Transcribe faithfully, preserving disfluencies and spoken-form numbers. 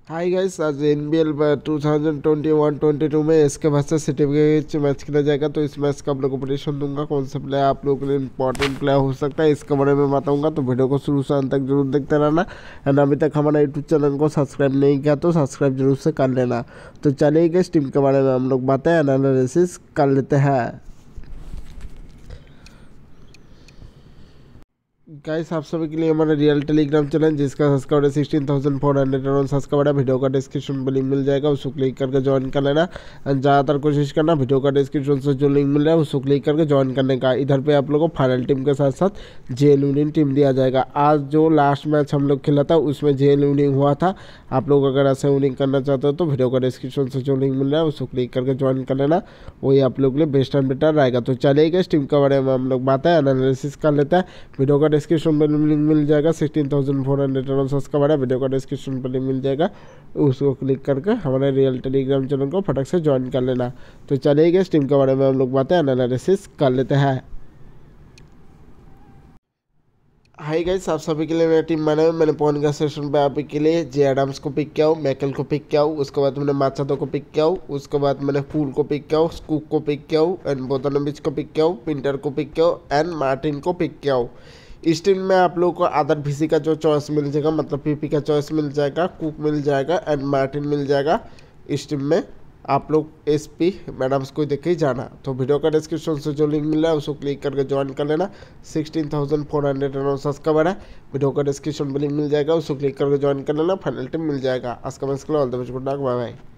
हाय guys, आज N B L two thousand twenty one twenty two में इसके versus city के मैच खेला जाएगा। तो इस मैच का आप लोग को प्रेडिक्शन दूंगा, कौन सा प्लेयर आप लोगों के लिए इंपॉर्टेंट प्लेयर हो सकता है इसके बारे में बताऊंगा। तो वीडियो को शुरू से अंत तक जरूर देखते रहना। एंड अभी तक हमारा यूट्यूब चैनल को सब्सक्राइब नहीं किया तो सब्सक्राइब जरूर से कर लेना। तो चलिए गाइस, टीम के बारे में हम लोग बातें एनालिसिस कर लेते हैं। गाइस, आप सभी के लिए हमारा रियल टेलीग्राम चैनल जिसका सब्सक्राइबर है सिक्सटीन थाउजेंड फोर हंड्रेड और सब्सक्राइबर है, वीडियो का डिस्क्रिप्शन में लिंक मिल जाएगा, उसको क्लिक करके ज्वाइन कर लेना। एंड ज़्यादातर कोशिश करना वीडियो का डिस्क्रिप्शन से जो लिंक मिल रहा है उसको क्लिक करके ज्वाइन करने का। इधर पे आप लोगों को फाइनल टीम के साथ साथ जेल विनिंग टीम दिया जाएगा। आज जो लास्ट मैच हम लोग खेला था उसमें जेल विनिंग हुआ था। आप लोग अगर ऐसे विनिंग करना चाहते हो तो वीडियो का डिस्क्रिप्शन से जो लिंक मिल रहा है उसको क्लिक करके ज्वाइन कर लेना, वही आप लोग के लिए बेस्ट एंड बेटर रहेगा। तो चलिए इस टीम के बारे में हम लोग बातें एनालिसिस कर लेते हैं। वीडियो का डिस्क्रिप्शन में लिंक मिल जाएगा, सिक्सटीन थाउजेंड फोर हंड्रेड रन सब्सक्राइबर है, वीडियो का डिस्क्रिप्शन पर लिंक मिल जाएगा, उसको क्लिक करके हमारे रियल टेलीग्राम चैनल को फटक से ज्वाइन कर लेना। तो चलिए इस टीम के बारे में हम लोग बातें एनालिसिस कर लेते हैं। हाय गाइस, आप सभी के लिए मेरी टीम बनाई। मैंने पॉइंट का सेशन पे आप के लिए जे एडम्स को पिक किया हूँ, मैकल को पिक किया हूँ, उसके बाद मैंने माचादो को पिक किया हूँ, उसके बाद मैंने फूल को पिक किया हूँ, स्कूक को पिक किया हूँ, एंड बोतनबिच को पिक किया हूँ, पिंटर को पिक किया हूँ, एंड मार्टिन को पिक किया हूँ। इस टीम में आप लोगों को अदर वीसी का जो चॉइस मिल जाएगा, मतलब पीपी का चॉइस मिल जाएगा, कुक मिल जाएगा एंड मार्टिन मिल जाएगा। इस टीम में आप लोग एस पी मैडम्स को देख के ही जाना। तो वीडियो का डिस्क्रिप्शन से जो लिंक मिल रहा है उसको क्लिक करके ज्वाइन कर लेना। Sixteen thousand four hundred subscriber है, वीडियो का डिस्क्रिप्शन में लिंक मिल जाएगा, उसको क्लिक करके ज्वाइन कर लेना, फाइनल टीम मिल जाएगा। आज का मैच के लिए all the best, good luck, bye bye.